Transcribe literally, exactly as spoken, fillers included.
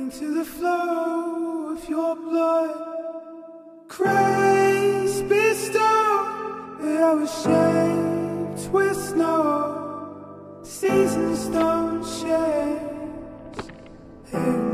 to the flow of your blood. Crispy stone that I was shaped with snow. Seasons don't change.